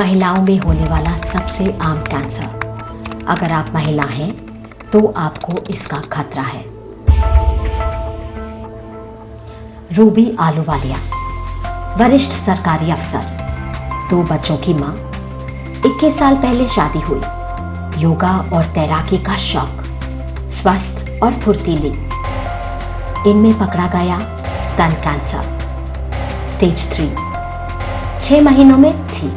महिलाओं में होने वाला सबसे आम कैंसर। अगर आप महिला हैं तो आपको इसका खतरा है। रूबी आलूवालिया, वरिष्ठ सरकारी अफसर, 2 बच्चों की मां, 21 साल पहले शादी हुई। योगा और तैराकी का शौक, स्वस्थ और फुर्तीली। इनमें पकड़ा गया स्तन कैंसर, स्टेज 3, 6 महीनों में ठीक।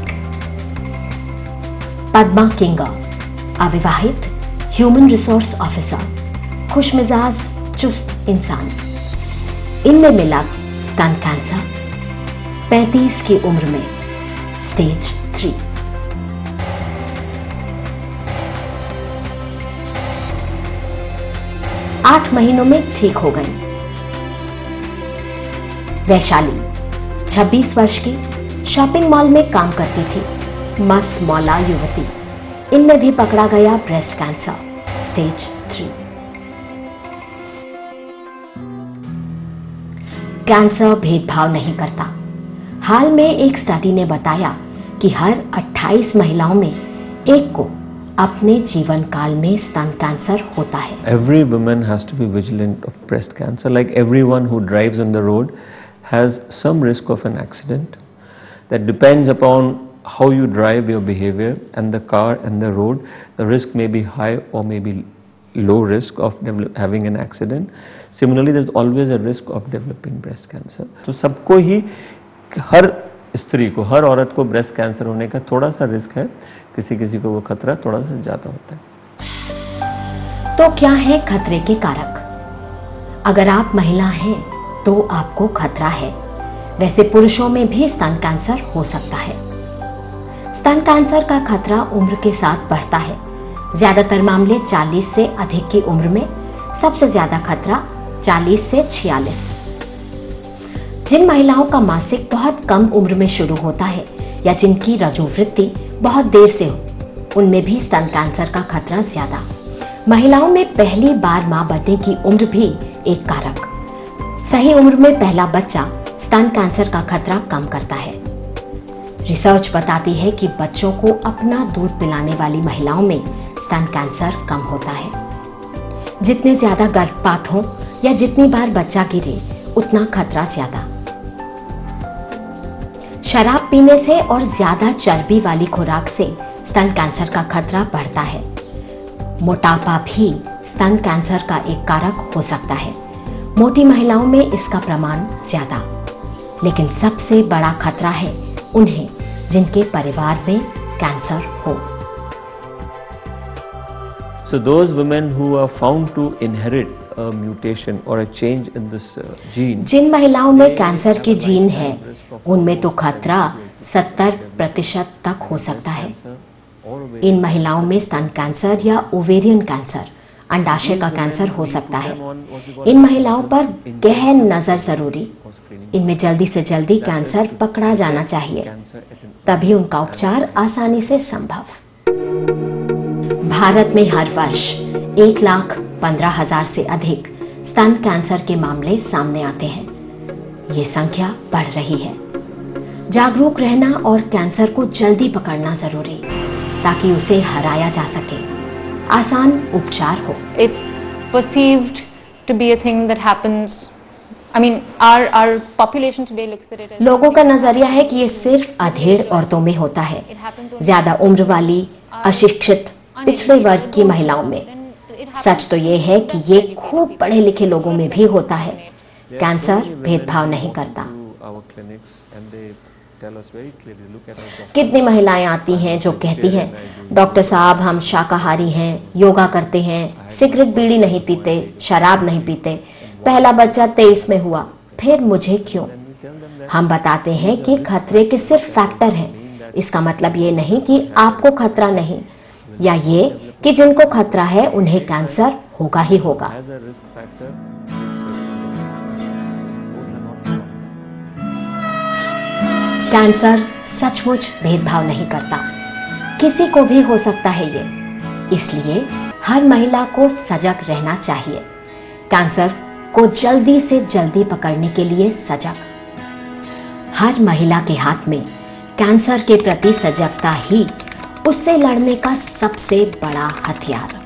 पद्मा किंगर, अविवाहित, ह्यूमन रिसोर्स ऑफिसर, खुशमिजाज, चुस्त इंसान। इनमें मिला स्तन कैंसर, 35 की उम्र में, स्टेज 3। आठ महीनों में ठीक हो गई। वैशाली, 26 वर्ष की, शॉपिंग मॉल में काम करती थी, मस्त मौला युवती। इनमें भी पकड़ा गया ब्रेस्ट कैंसर, स्टेज 3। कैंसर भेदभाव नहीं करता। हाल में एक स्टडी ने बताया कि हर 28 महिलाओं में एक को अपने जीवन काल में स्तन कैंसर होता है। Every woman has to be vigilant of breast cancer. Like everyone who drives on the road has some risk of an accident. That depends upon how you drive, your behavior, and the car and the road. The risk may be high or may be low risk of having an accident. Similarly, there's always a risk of developing breast cancer. तो सबको ही, हर स्त्री को, हर औरत को breast cancer होने का थोड़ा सा रिस्क है। किसी किसी को वो खतरा थोड़ा सा ज्यादा होता है। तो क्या है खतरे के कारक? अगर आप महिला हैं तो आपको खतरा है। वैसे पुरुषों में भी स्तन कैंसर हो सकता है। स्तन कैंसर का खतरा उम्र के साथ बढ़ता है। ज्यादातर मामले 40 से अधिक की उम्र में, सबसे ज्यादा खतरा 40 से 46। जिन महिलाओं का मासिक बहुत कम उम्र में शुरू होता है या जिनकी रजोवृत्ति बहुत देर से हो, उनमें भी स्तन कैंसर का खतरा ज्यादा। महिलाओं में पहली बार मां बनने की उम्र भी एक कारक। सही उम्र में पहला बच्चा स्तन कैंसर का खतरा कम करता है। रिसर्च बताती है कि बच्चों को अपना दूध पिलाने वाली महिलाओं में स्तन कैंसर कम होता है। जितने ज्यादा गर्भपात हो या जितनी बार बच्चा गिरे, उतना खतरा ज्यादा। शराब पीने से और ज्यादा चर्बी वाली खुराक से स्तन कैंसर का खतरा बढ़ता है। मोटापा भी स्तन कैंसर का एक कारक हो सकता है। मोटी महिलाओं में इसका प्रमाण ज्यादा, लेकिन सबसे बड़ा खतरा है उन्हें जिनके परिवार में कैंसर हो। So those women who are found to inherit a mutation or a change in this gene, जिन महिलाओं में कैंसर की जीन है, उनमें तो खतरा 70% तक हो सकता है। इन महिलाओं में स्तन कैंसर या ओवेरियन कैंसर, अंडाशय का कैंसर हो सकता है। इन महिलाओं पर गहन नजर जरूरी। इनमें जल्दी से जल्दी कैंसर पकड़ा जाना चाहिए, तभी उनका उपचार आसानी से संभव। भारत में हर वर्ष 1,15,000 से अधिक स्तन कैंसर के मामले सामने आते हैं। ये संख्या बढ़ रही है। जागरूक रहना और कैंसर को जल्दी पकड़ना जरूरी, ताकि उसे हराया जा सके। आसान उपचार हो। It's perceived to be a thing that happens. I mean, our population today looks at it as लोगों का नजरिया है कि ये सिर्फ अधेड़ औरतों में होता है, ज्यादा उम्र वाली, अशिक्षित, पिछड़े वर्ग की महिलाओं में। सच तो ये है कि ये खूब पढ़े लिखे लोगों में भी होता है। कैंसर भेदभाव नहीं करता। कितनी महिलाएं आती हैं जो कहती हैं, डॉक्टर साहब हम शाकाहारी हैं, योगा करते हैं, सिगरेट बीड़ी नहीं पीते, शराब नहीं पीते, पहला बच्चा 23 में हुआ, फिर मुझे क्यों? हम बताते हैं कि खतरे के सिर्फ फैक्टर हैं। इसका मतलब ये नहीं कि आपको खतरा नहीं, या ये कि जिनको खतरा है उन्हें कैंसर होगा ही होगा। कैंसर सचमुच भेदभाव नहीं करता, किसी को भी हो सकता है ये। इसलिए हर महिला को सजग रहना चाहिए। कैंसर को जल्दी से जल्दी पकड़ने के लिए सजग। हर महिला के हाथ में कैंसर के प्रति सजगता ही उससे लड़ने का सबसे बड़ा हथियार।